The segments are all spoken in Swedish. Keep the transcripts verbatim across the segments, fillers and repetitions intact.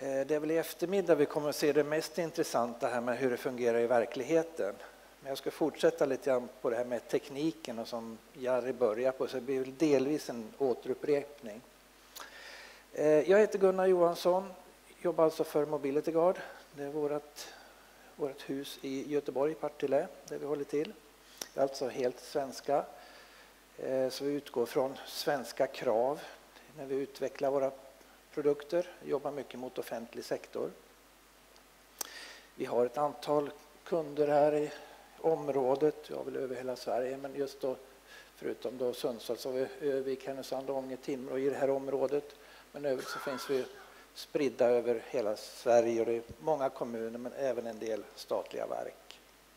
Det är väl i eftermiddag vi kommer att se det mest intressanta här med hur det fungerar i verkligheten. Men jag ska fortsätta lite grann på det här med tekniken och som Jari börjar på, så det blir väl delvis en återupprepning. Jag heter Gunnar Johansson, jobbar alltså för Mobility Guard. Det är vårt, vårt hus i Göteborg, Partille, där vi håller till. Det är alltså helt svenska, så vi utgår från svenska krav när vi utvecklar våra produkter, jobbar mycket mot offentlig sektor. Vi har ett antal kunder här i området, jag vill över hela Sverige, men just då förutom då Sundsvall så har vi Övik, Härnösand, Ånge, Timrå i det här området. Men övrigt så finns vi spridda över hela Sverige och det är många kommuner men även en del statliga verk.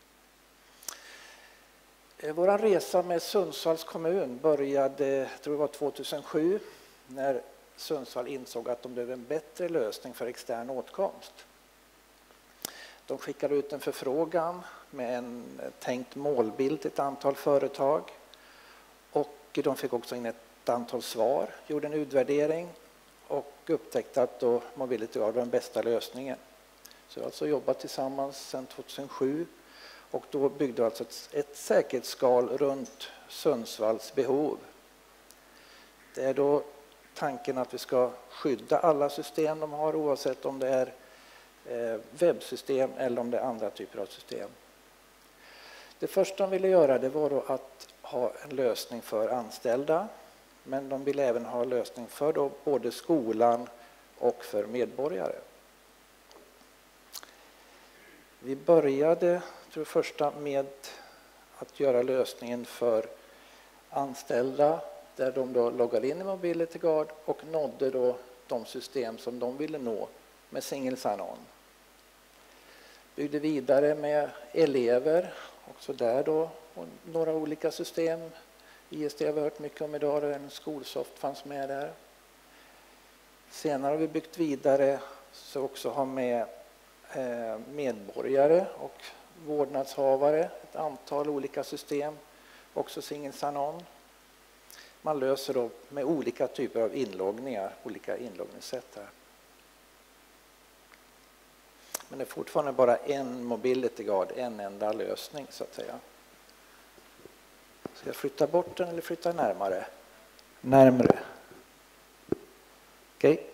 Vår resa med Sundsvalls kommun började, jag tror det var tvåtusensju, när Sundsvall insåg att de behövde en bättre lösning för extern åtkomst. De skickade ut en förfrågan med en tänkt målbild till ett antal företag och de fick också in ett antal svar, gjorde en utvärdering och upptäckte att då Mobility Guard var den bästa lösningen. Så jag har alltså jobbat tillsammans sedan tvåtusensju och då byggde vi alltså ett, ett säkerhetsskal runt Sundsvalls behov. Det är då tanken att vi ska skydda alla system de har oavsett om det är webbsystem eller om det är andra typer av system. Det första de ville göra det var då att ha en lösning för anställda, men de ville även ha en lösning för då både skolan och för medborgare. Vi började tror jag, första med att göra lösningen för anställda där de då loggade in i Mobility Guard och nådde då de system som de ville nå med single sign-on. Byggde vidare med elever, också där då, och några olika system. I S D har vi hört mycket om idag, en Skolsoft fanns med där. Senare har vi byggt vidare så också har med medborgare och vårdnadshavare, ett antal olika system, också single sign-on. Man löser då med olika typer av inloggningar, olika inloggningssätt här. Men det är fortfarande bara en Mobility Guard, en enda lösning så att säga. Ska jag flytta bort den eller flytta närmare? Närmare. Okej.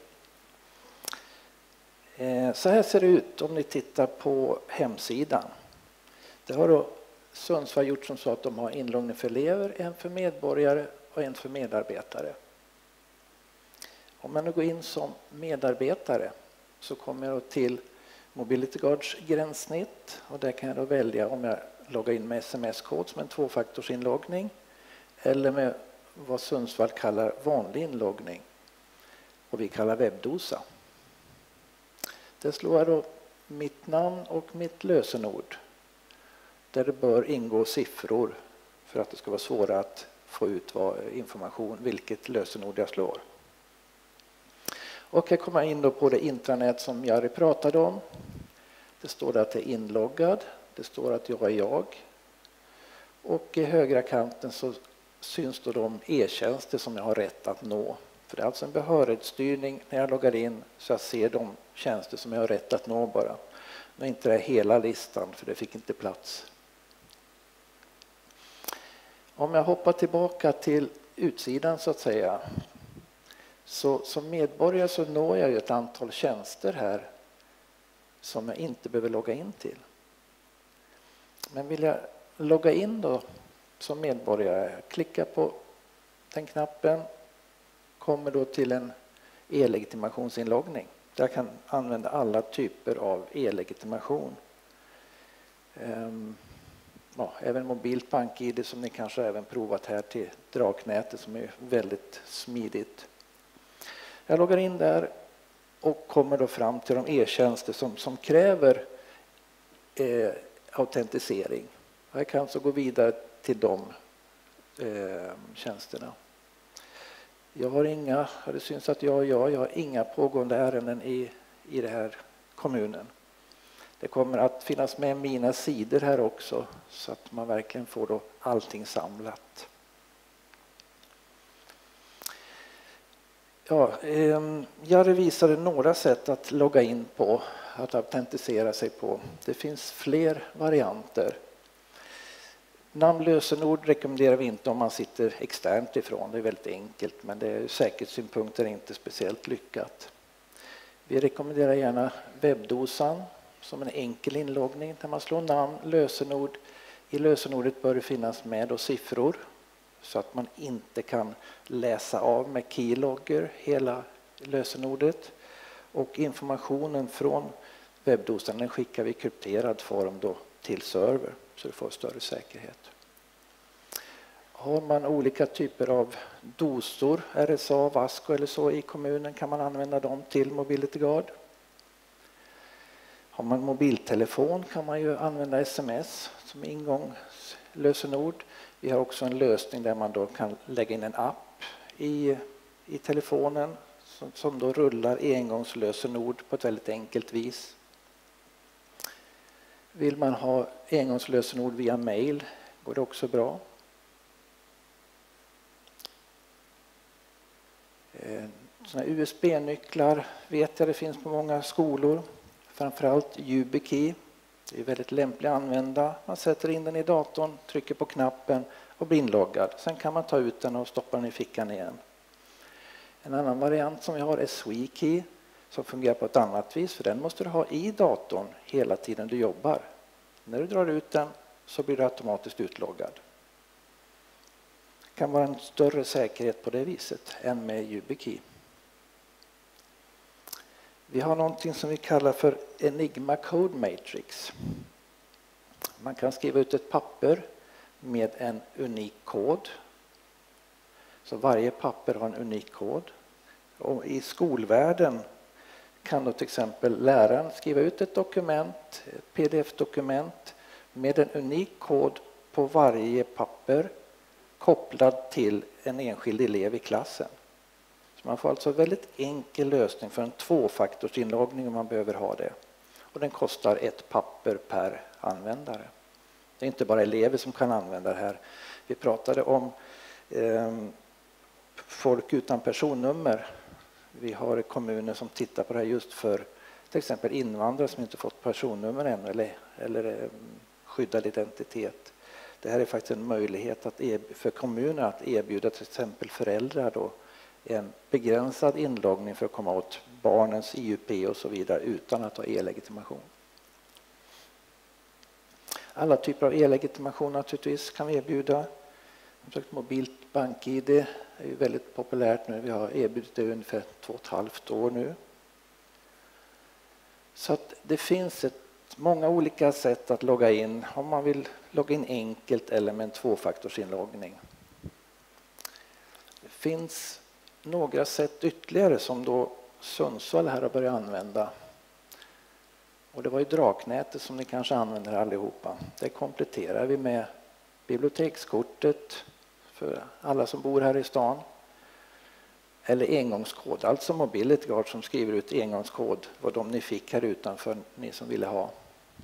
Okay. Så här ser det ut om ni tittar på hemsidan. Det har då Sundsvall gjort som så att de har inloggning för elever, en för medborgare och en för medarbetare. Om man nu går in som medarbetare så kommer jag till Mobility Guards gränssnitt och där kan jag då välja om jag loggar in med sms-kod som en tvåfaktorsinloggning eller med vad Sundsvall kallar vanlig inloggning och vi kallar webbdosa. Det slår jag då mitt namn och mitt lösenord där det bör ingå siffror för att det ska vara svårare att få ut information vilket lösenord jag slår. Och jag kommer in då på det intranät som Jari pratade om. Det står att det är inloggad, det står att jag är jag. Och i högra kanten så syns då de e-tjänster som jag har rätt att nå. För det är alltså en behörighetsstyrning när jag loggar in så jag ser de tjänster som jag har rätt att nå bara. Men inte det hela listan för det fick inte plats. Om jag hoppar tillbaka till utsidan så att säga. Så som medborgare så når jag ju ett antal tjänster här som jag inte behöver logga in till. Men vill jag logga in då som medborgare, klicka på den knappen, kommer då till en e-legitimationsinloggning. Där jag kan använda alla typer av e-legitimation. Um, ja, även mobilt bank-I D som ni kanske även provat här till Draknätet som är väldigt smidigt. Jag loggar in där och kommer då fram till de e-tjänster som, som kräver eh, autentisering. Jag kan alltså gå vidare till de eh, tjänsterna. Jag har inga, det syns att jag, jag, jag har inga pågående ärenden i, i den här kommunen. Det kommer att finnas med mina sidor här också så att man verkligen får då allting samlat. Ja, eh, Jari visade några sätt att logga in på, att autentisera sig på. Det finns fler varianter. Namnlösenord rekommenderar vi inte om man sitter externt ifrån. Det är väldigt enkelt, men det är ur säkerhetssynpunkter inte speciellt lyckat. Vi rekommenderar gärna webbdosan som en enkel inloggning där man slår namn, lösenord. I lösenordet bör det finnas med och siffror så att man inte kan läsa av med keylogger hela lösenordet. Och informationen från webbdosan den skickar vi i krypterad form då till server så du får större säkerhet. Har man olika typer av dosor, R S A, Vasco eller så i kommunen kan man använda dem till Mobility Guard. Har man mobiltelefon kan man ju använda sms som ingångslösenord. Vi har också en lösning där man då kan lägga in en app i, i telefonen som, som då rullar engångslösenord på ett väldigt enkelt vis. Vill man ha engångslösenord via mail går det också bra. Såna U S B-nycklar vet jag det finns på många skolor. Framförallt YubiKey. Det är väldigt lämpligt att använda. Man sätter in den i datorn, trycker på knappen och blir inloggad. Sen kan man ta ut den och stoppa den i fickan igen. En annan variant som vi har är SweKey som fungerar på ett annat vis. För den måste du ha i datorn hela tiden du jobbar. När du drar ut den så blir du automatiskt utloggad. Det kan vara en större säkerhet på det viset än med YubiKey. Vi har någonting som vi kallar för Enigma Code Matrix. Man kan skriva ut ett papper med en unik kod. Så varje papper har en unik kod. Och i skolvärlden kan då till exempel läraren skriva ut ett dokument, ett P D F-dokument med en unik kod på varje papper kopplad till en enskild elev i klassen. Så man får alltså en väldigt enkel lösning för en tvåfaktorsinloggning om man behöver ha det. Och den kostar ett papper per användare. Det är inte bara elever som kan använda det här. Vi pratade om eh, folk utan personnummer. Vi har kommuner som tittar på det här just för till exempel invandrare som inte fått personnummer ännu eller, eller eh, skyddad identitet. Det här är faktiskt en möjlighet att för kommuner att erbjuda till exempel föräldrar då en begränsad inloggning för att komma åt barnens I U P och så vidare utan att ha e-legitimation. Alla typer av e-legitimation naturligtvis kan vi erbjuda. Mobilt bank-I D är ju väldigt populärt nu. Vi har erbjudit det ungefär två och ett halvt år nu. Så att det finns ett, många olika sätt att logga in om man vill logga in enkelt eller med en tvåfaktorsinloggning. Det finns några sätt ytterligare som då Sundsvall här har börjat använda. Och det var ju Draknätet som ni kanske använder allihopa. Det kompletterar vi med bibliotekskortet för alla som bor här i stan. Eller engångskod, alltså Mobility Guard som skriver ut engångskod vad de ni fick här utanför, ni som ville ha.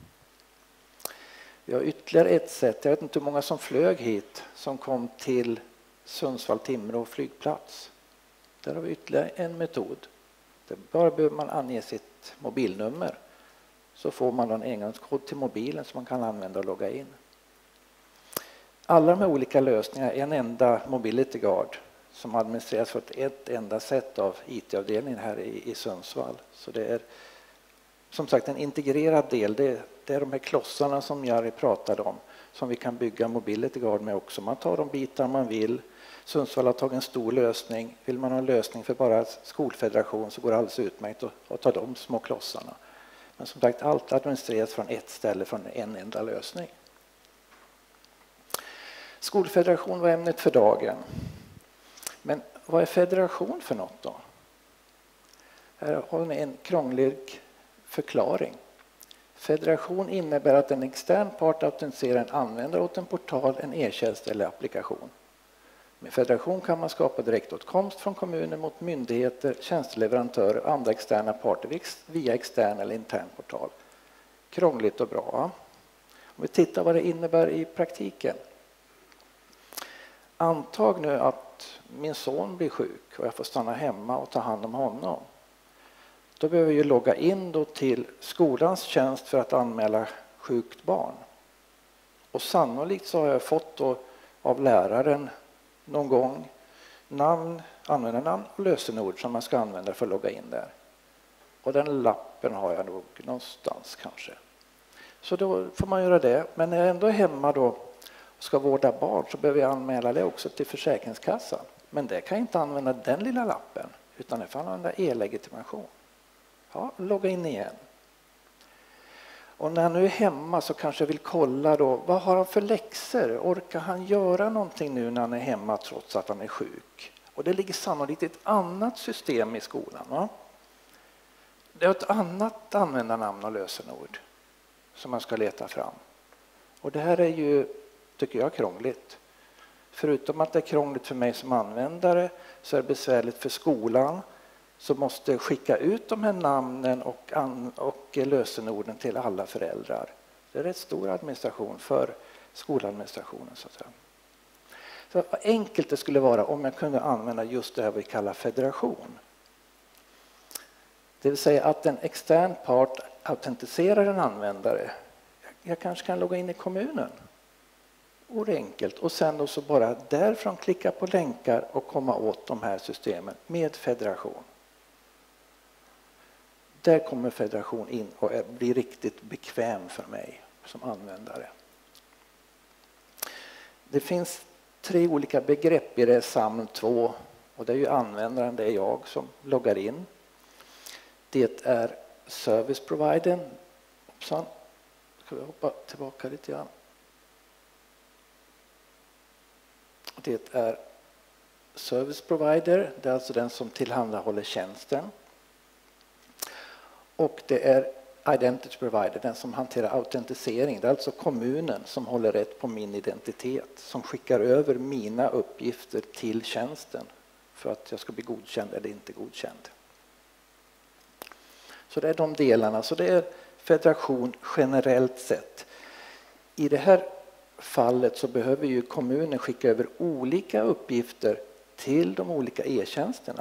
Vi har ytterligare ett sätt, jag vet inte hur många som flög hit som kom till Sundsvall-Timrå flygplats. Där har vi ytterligare en metod. Där bara behöver man ange sitt mobilnummer så får man en engångskod till mobilen som man kan använda och logga in. Alla de här olika lösningar är en enda Mobility Guard som administreras för ett enda sätt av I T-avdelningen här i, i Sundsvall. Så det är som sagt en integrerad del. Det, det är de här klossarna som Jari pratade om som vi kan bygga Mobility Guard med också. Man tar de bitar man vill. Sundsvall har tagit en stor lösning. Vill man ha en lösning för bara skolfederation så går det alldeles utmärkt att, att ta de små klossarna. Men som sagt, allt administreras från ett ställe, från en enda lösning. Skolfederation var ämnet för dagen. Men vad är federation för något då? Här har ni en krånglig förklaring. Federation innebär att en extern part autentiserar en användare åt en portal, en e-tjänst eller applikation. Med federation kan man skapa direktåtkomst från kommuner mot myndigheter, tjänsteleverantörer och andra externa parter via extern eller intern portal. Krångligt och bra. Om vi tittar vad det innebär i praktiken. Antag nu att min son blir sjuk och jag får stanna hemma och ta hand om honom. Då behöver jag logga in då till skolans tjänst för att anmäla sjukt barn. Och sannolikt så har jag fått då av läraren någon gång namn, användarnamn och lösenord som man ska använda för att logga in där. Och den lappen har jag nog någonstans kanske. Så då får man göra det. Men när jag ändå är hemma då och ska vårda barn så behöver jag anmäla det också till Försäkringskassan. Men det kan jag inte använda den lilla lappen utan jag får använda e-legitimation. Ja, logga in igen. Och när han nu är hemma så kanske jag vill kolla då, vad har han för läxor? Orkar han göra någonting nu när han är hemma trots att han är sjuk? Och det ligger sannolikt ett annat system i skolan. Va? Det är ett annat användarnamn och lösenord som man ska leta fram. Och det här är ju, tycker jag, krångligt. Förutom att det är krångligt för mig som användare så är det besvärligt för skolan som måste skicka ut de här namnen och, an- och lösenorden till alla föräldrar. Det är rätt stor administration för skoladministrationen. Så att säga. Så vad enkelt det skulle vara om jag kunde använda just det här vi kallar federation. Det vill säga att en extern part autentiserar en användare. Jag kanske kan logga in i kommunen. Och det är enkelt. Och sen då så bara därifrån klicka på länkar och komma åt de här systemen med federation. Där kommer federation in och blir riktigt bekväm för mig som användare. Det finns tre olika begrepp i det SAML två och det är ju användaren, det är jag som loggar in. Det är service providern. Hoppsan. Ska vi hoppa tillbaka lite grann. Det är service provider, det är alltså den som tillhandahåller tjänsten. Och det är identity provider, den som hanterar autentisering. Det är alltså kommunen som håller rätt på min identitet, som skickar över mina uppgifter till tjänsten för att jag ska bli godkänd eller inte godkänd. Så det är de delarna. Så det är federation generellt sett. I det här fallet så behöver ju kommunen skicka över olika uppgifter till de olika e-tjänsterna.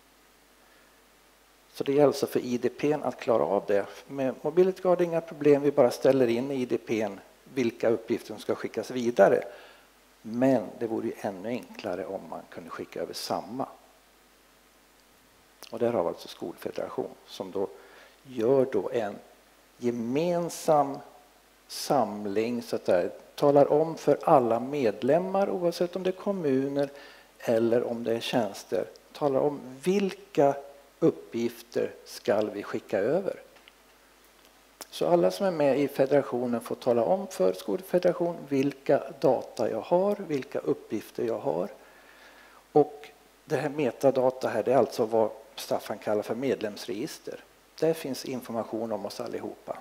Så det är alltså för I D P:n att klara av det. Med Mobility Guard är inga problem, vi bara ställer in i I D P:n vilka uppgifter som ska skickas vidare. Men det vore ju ännu enklare om man kunde skicka över samma. Och där har vi alltså skolfederation som då gör då en gemensam samling så att det talar om för alla medlemmar oavsett om det är kommuner eller om det är tjänster. Talar om vilka uppgifter ska vi skicka över. Så alla som är med i federationen får tala om för skolfederation vilka data jag har, vilka uppgifter jag har. Och det här metadata här, det är alltså vad Staffan kallar för medlemsregister. Där finns information om oss allihopa.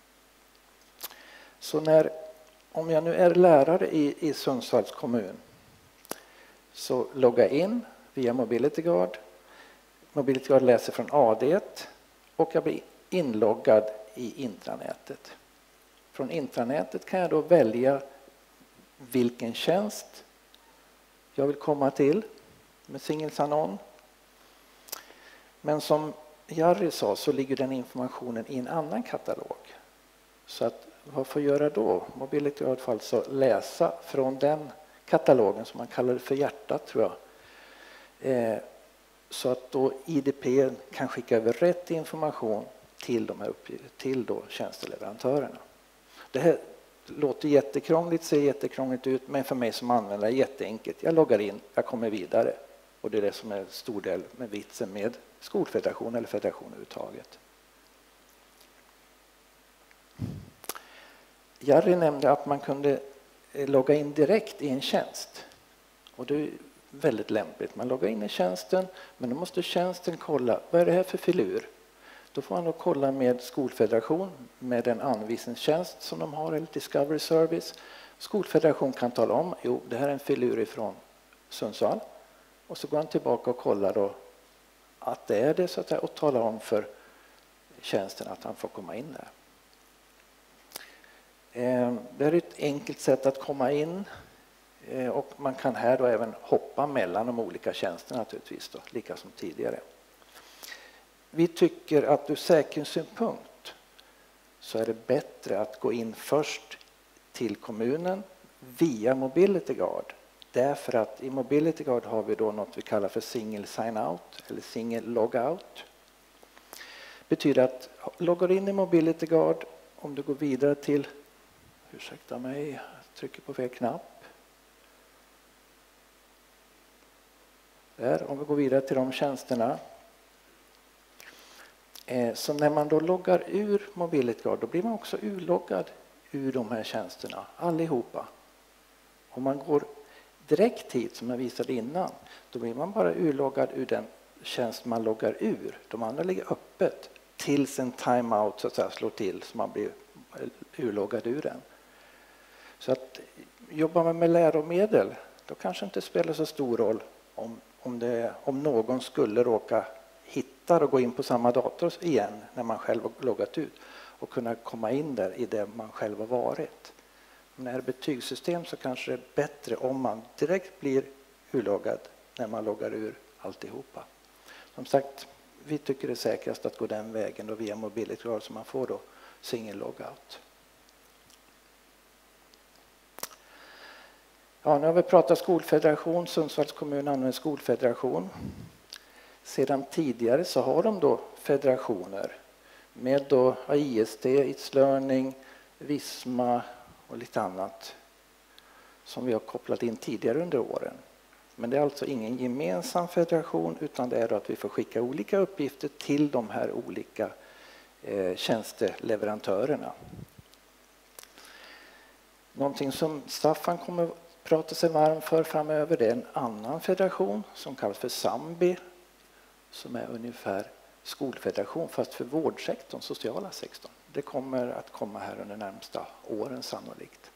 Så när, om jag nu är lärare i, i Sundsvalls kommun så logga in via Mobility Guard. Mobility Guard läser från A D och jag blir inloggad i intranätet. Från intranätet kan jag då välja vilken tjänst jag vill komma till med single sign-on. Men som Jari sa så ligger den informationen i en annan katalog. Så att vad får jag göra då? Mobility Guard får alltså läsa från den katalogen som man kallar för hjärtat tror jag. Eh, så att då I D P kan skicka över rätt information till de här uppgifterna, till då tjänsteleverantörerna. Det här låter jättekrångligt, ser jättekrångligt ut, men för mig som användare är jätteenkelt. Jag loggar in, jag kommer vidare. Och det är det som är stor del med vitsen med skolfederation eller federation överhuvudtaget. Jari nämnde att man kunde logga in direkt i en tjänst. Och det är väldigt lämpligt. Man loggar in i tjänsten, men då måste tjänsten kolla, vad är det här för filur? Då får man då kolla med skolfederation, med den anvisningstjänst som de har, eller Discovery Service. Skolfederation kan tala om, jo det här är en filur ifrån Sundsvall. Och så går han tillbaka och kollar då att det är det så att säga, och talar om för tjänsten att han får komma in där. Det är ett enkelt sätt att komma in. Och man kan här då även hoppa mellan de olika tjänsterna naturligtvis, då, lika som tidigare. Vi tycker att ur säkerhetssynpunkt så är det bättre att gå in först till kommunen via Mobility Guard. Därför att i Mobility Guard har vi då något vi kallar för single sign-out eller single log-out. Betyder att loggar in i Mobility Guard, om du går vidare till, ursäkta mig, jag trycker på fel knapp. Där, om vi går vidare till de tjänsterna. Så när man då loggar ur Mobility Guard, då blir man också urloggad ur de här tjänsterna, allihopa. Om man går direkt hit, som jag visade innan, då blir man bara urloggad ur den tjänst man loggar ur. De andra ligger öppet tills en timeout så att säga slår till så man blir urloggad ur den. Så att jobbar man med läromedel, då kanske inte spelar så stor roll om, om, det, om någon skulle råka hitta och gå in på samma dator igen när man själv har loggat ut och kunna komma in där i det man själv har varit. Men när det är betygssystem så kanske det är bättre om man direkt blir urloggad när man loggar ur alltihopa. Som sagt, vi tycker det är säkrast att gå den vägen då via Mobility Guard så man får då single logout. Ja, nu har vi pratat skolfederation, Sundsvalls kommun använder skolfederation. Sedan tidigare så har de då federationer med då I S D, It's Learning, Visma och lite annat som vi har kopplat in tidigare under åren. Men det är alltså ingen gemensam federation utan det är att vi får skicka olika uppgifter till de här olika eh, tjänsteleverantörerna. Någonting som Staffan kommer att prata sig varm för framöver det är en annan federation som kallas för Sambi som är ungefär skolfederation fast för vårdsektorn, sociala sektorn. Det kommer att komma här under de närmsta åren sannolikt.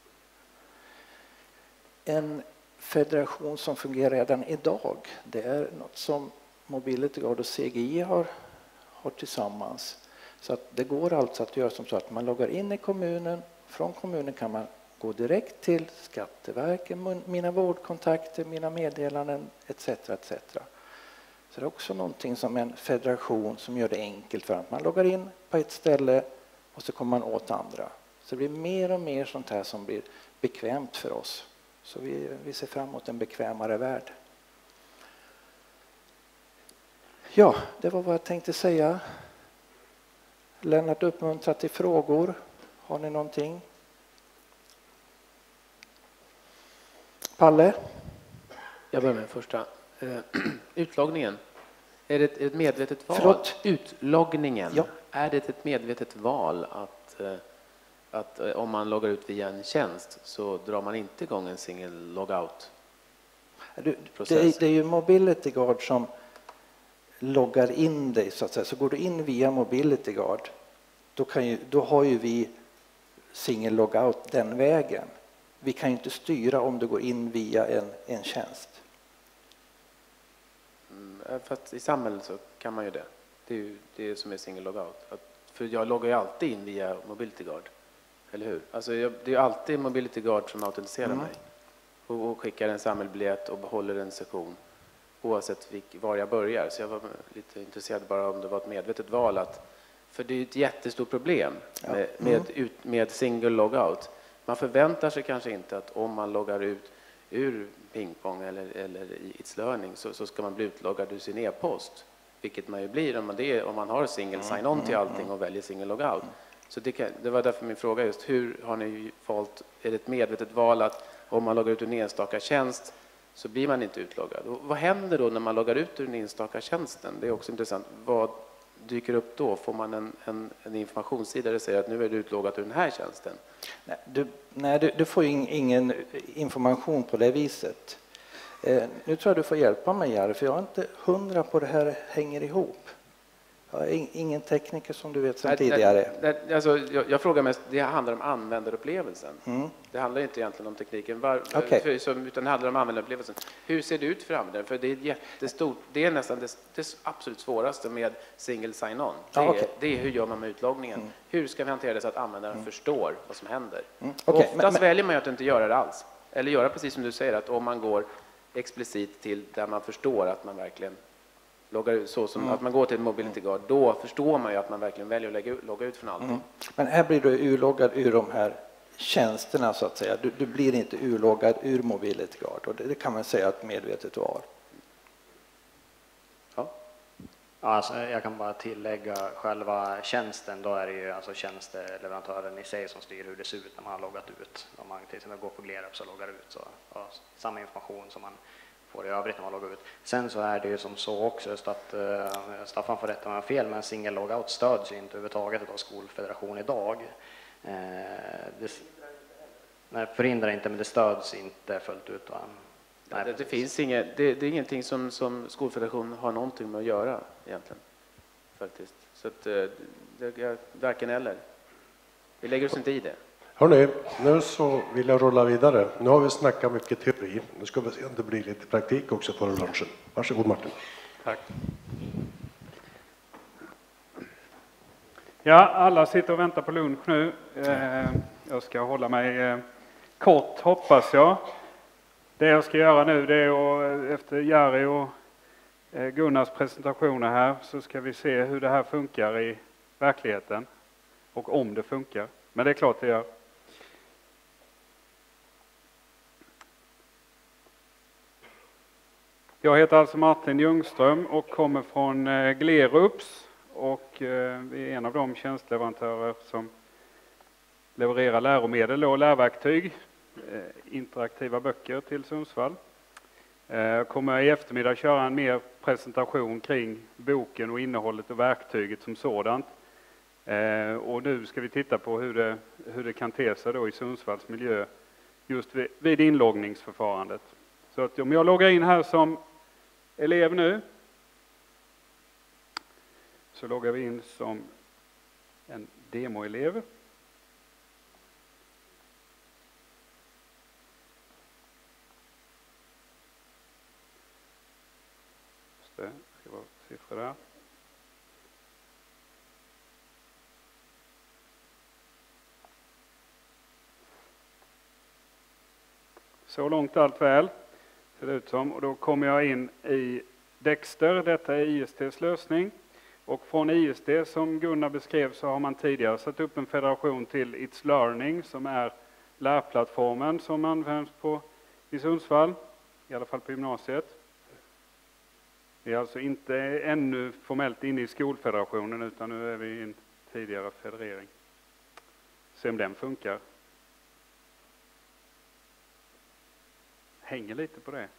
En federation som fungerar redan idag, det är något som Mobility Guard och C G I har, har tillsammans. Så att det går alltså att göra som så att man loggar in i kommunen, från kommunen kan man gå direkt till Skatteverket, mina vårdkontakter, mina meddelanden et cetera et cetera. Så det är också någonting som en federation som gör det enkelt för att man loggar in på ett ställe och så kommer man åt andra. Så det blir mer och mer sånt här som blir bekvämt för oss. Så vi, vi ser fram emot en bekvämare värld. Ja, det var vad jag tänkte säga. Lennart uppmuntrar till frågor. Har ni någonting? Palle? Jag börjar med den första. Uh, utloggningen. Är det ett medvetet val? Förlåt? Utloggningen. Ja. Är det ett medvetet val att, uh, att uh, om man loggar ut via en tjänst så drar man inte igång en single logout? Det, det, det är ju Mobility Guard som loggar in dig så att säga. Så går du in via Mobility Guard då, kan ju, då har ju vi single logout den vägen. Vi kan ju inte styra om du går in via en, en tjänst. Mm, fast i samhället så kan man ju det. Det är ju det som är single logout. Att, för jag loggar ju alltid in via Mobility Guard. Eller hur? Alltså jag, det är ju alltid Mobility Guard som autentiserar mm. mig. Och, och skickar en samhällbiljett och behåller en session. Oavsett vilk, var jag börjar. Så jag var lite intresserad bara om det var ett medvetet val. Att, för det är ju ett jättestort problem med, ja. mm. med, ut, med single logout. Man förväntar sig kanske inte att om man loggar ut ur pingpong eller, eller i It's Learning så, så ska man bli utloggad ur sin e-post. Vilket man ju blir om man, det, om man har single sign-on till allting och väljer single logout. Så det, kan, det var därför min fråga just, hur har ni valt, är det ett medvetet val att om man loggar ut ur en enstaka tjänst så blir man inte utloggad? Och vad händer då när man loggar ut ur den enstaka tjänsten? Det är också intressant. Vad dyker upp då? Får man en, en, en informationssida där säger att nu är du utloggad ur den här tjänsten? Nej, du, nej, du, du får ju ingen information på det viset. Eh, nu tror jag du får hjälpa mig, Jari, för jag är inte hundra på det här hänger ihop. Jag är ingen tekniker som du vet sedan tidigare. Nej, nej, alltså, jag, jag frågar mest, det handlar om användarupplevelsen. Mm. Det handlar inte egentligen om tekniken, var, okay. för, som, utan det handlar om användarupplevelsen. Hur ser det ut för användaren? För det är jättestort, det är nästan det, det absolut svåraste med single sign-on. Det, ah, okay. det är hur gör man med utloggningen? Mm. Hur ska vi hantera det så att användaren mm. förstår vad som händer? Mm. Okay. Oftast men, väljer man ju att inte göra det alls. Eller göra precis som du säger, att om man går explicit till där man förstår att man verkligen loggar ut, så som mm. att man går till Mobility Guard, då förstår man ju att man verkligen väljer att lägga, logga ut från allting. Mm. Men här blir du urloggad ur de här tjänsterna så att säga. Du, du blir inte urloggad ur Mobility Guard, och det, det kan man säga att medvetet var. Ja. Alltså, jag kan bara tillägga själva tjänsten, då är det ju alltså tjänsteleverantören i sig som styr hur det ser ut när man har loggat ut. Om man till exempel går på Glerups och loggar ut, så ja, samma information som man får i övrigt när man loggar ut. Sen så är det ju som så också, just att uh, Staffan får rätta om jag har fel, men single logout stöds ju inte överhuvudtaget av Skolfederation idag. Uh, det, nej, förhindrar inte, men det stöds inte fullt ut. Va? Nej, det, det finns inget, det, det är ingenting som, som Skolfederationen har någonting med att göra egentligen, faktiskt. Så att det, det är varken eller. Vi lägger oss inte i det. Hörrni, nu så vill jag rulla vidare. Nu har vi snackat mycket teori. Nu ska vi se om det blir lite praktik också för lunchen. Varsågod Martin. Tack. Ja, alla sitter och väntar på lunch nu. Jag ska hålla mig kort, hoppas jag. Det jag ska göra nu, det är att efter Jari och Gunnars presentationer här, så ska vi se hur det här funkar i verkligheten och om det funkar. Men det är klart det gör. Jag heter alltså Martin Ljungström och kommer från Glerups, och vi är en av de tjänstleverantörer som levererar läromedel och lärverktyg, interaktiva böcker till Sundsvall. Jag kommer i eftermiddag köra en mer presentation kring boken och innehållet och verktyget som sådant. Och nu ska vi titta på hur det, hur det kan te sig då i Sundsvalls miljö just vid, vid inloggningsförfarandet. Så att om jag loggar in här som elev nu, så loggar vi in som en demoelev. Just det, ska vara siffror där. Så långt allt väl, ser det ut som. Och då kommer jag in i Dexter, detta är I S T:s lösning. Och från I S T, som Gunnar beskrev, så har man tidigare satt upp en federation till It's Learning, som är lärplattformen som används på, i Sundsvall, i alla fall på gymnasiet. Vi är alltså inte ännu formellt inne i skolfederationen, utan nu är vi i en tidigare federering. Se om den funkar. Hänger lite på det.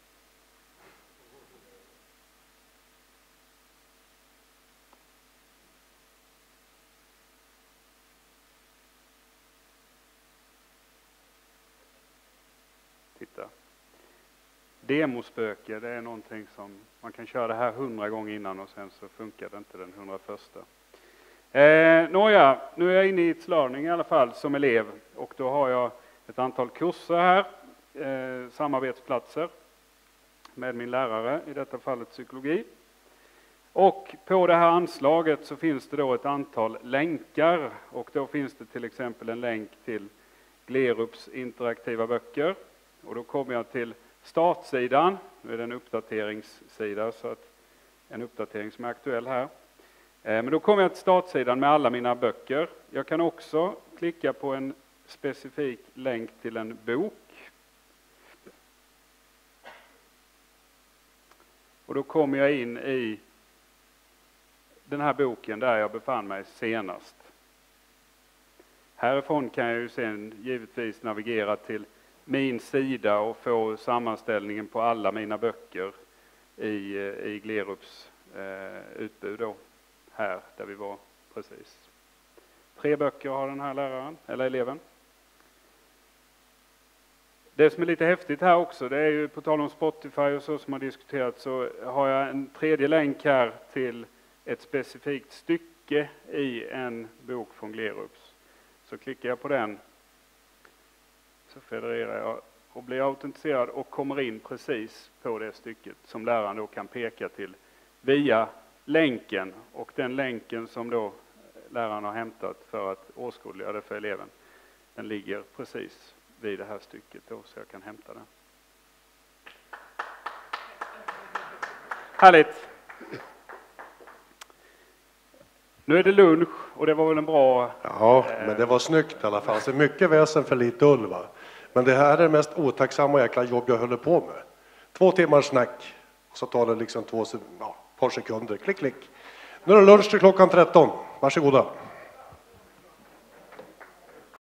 Titta. Demospöke, det är någonting som man kan köra det här hundra gånger innan och sen så funkar det inte den hundraförsta. Eh, Nåja, nu är jag inne i It's Learning i alla fall som elev, och då har jag ett antal kurser här. Eh, samarbetsplatser med min lärare, i detta fallet psykologi. Och på det här anslaget så finns det då ett antal länkar, och då finns det till exempel en länk till Glerups interaktiva böcker. Och då kommer jag till startsidan, nu är det en uppdateringssida, så att en uppdatering som är aktuell här. Eh, men då kommer jag till startsidan med alla mina böcker. Jag kan också klicka på en specifik länk till en bok. Och då kommer jag in i den här boken där jag befann mig senast. Härifrån kan jag ju sen givetvis navigera till min sida och få sammanställningen på alla mina böcker i, i Glerups eh, utbud då. Här där vi var precis. Tre böcker har den här läraren, eller eleven. Det som är lite häftigt här också, det är ju på tal om Spotify och så som har diskuterats, så har jag en tredje länk här till ett specifikt stycke i en bok från Glerups. Så klickar jag på den, så federerar jag och blir autentiserad och kommer in precis på det stycket som läraren då kan peka till via länken, och den länken som då läraren har hämtat för att åskådliggöra det för eleven, den ligger precis vid det här stycket då, så jag kan hämta det. Härligt! Nu är det lunch och det var väl en bra... Ja, men det var snyggt i alla fall. Så mycket väsen för lite ull, va? Men det här är det mest otacksamma jäkla jobb jag håller på med. Två timmars snack, och så tar det liksom två, ja, par sekunder. Klick, klick. Nu är det lunch till klockan tretton. Varsågoda.